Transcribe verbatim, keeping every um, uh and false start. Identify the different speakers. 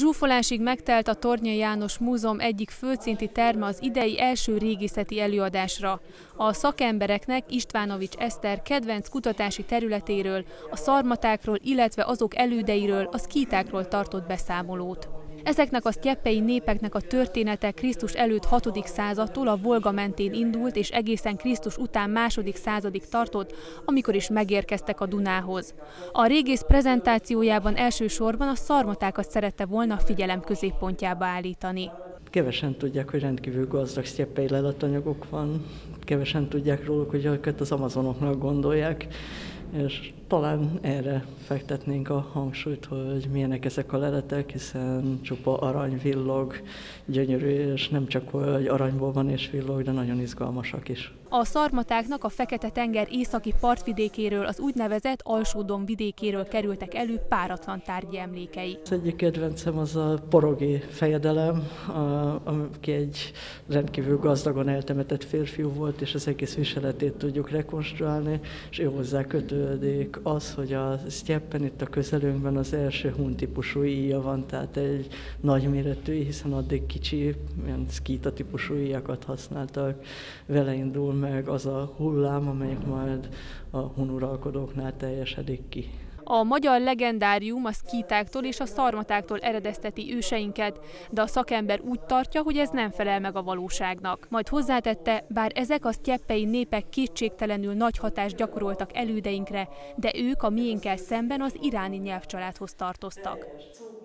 Speaker 1: Zsúfolásig megtelt a Tornyai János Múzeum egyik földszinti terme az idei első régészeti előadásra. A szakembereknek Istvánovics Eszter kedvenc kutatási területéről, a szarmatákról, illetve azok elődeiről, a szkítákról tartott beszámolót. Ezeknek a sztyeppei népeknek a története Krisztus előtt hatodik századtól a Volga mentén indult, és egészen Krisztus után második századig tartott, amikor is megérkeztek a Dunához. A régész prezentációjában elsősorban a szarmatákat szerette volna a figyelem középpontjába állítani.
Speaker 2: Kevesen tudják, hogy rendkívül gazdag sztyeppei leletanyagok van, kevesen tudják róluk, hogy őket az amazonoknak gondolják, és talán erre fektetnénk a hangsúlyt, hogy milyenek ezek a leletek, hiszen csupa arany villog, gyönyörű, és nem csak hogy aranyból van és villog, de nagyon izgalmasak is.
Speaker 1: A szarmatáknak a Fekete-tenger északi partvidékéről, az úgynevezett Alsó-Dom vidékéről kerültek elő páratlan tárgyi emlékei.
Speaker 2: Az egyik kedvencem az a porogi fejedelem, aki egy rendkívül gazdagon eltemetett férfiú volt, és az egész viseletét tudjuk rekonstruálni, és ő hozzá kötődik az, hogy a sztyeppen itt a közelünkben az első hun-típusú íja van, tehát egy nagyméretű, hiszen addig kicsi, ilyen szkíta típusú íjakat használtak. Vele indul meg az a hullám, amelyik majd a hun uralkodóknál teljesedik ki.
Speaker 1: A magyar legendárium a szkítáktól és a szarmatáktól eredezteti őseinket, de a szakember úgy tartja, hogy ez nem felel meg a valóságnak. Majd hozzátette, bár ezek a sztyeppei népek kétségtelenül nagy hatást gyakoroltak elődeinkre, de ők a miénkkel szemben az iráni nyelvcsaládhoz tartoztak.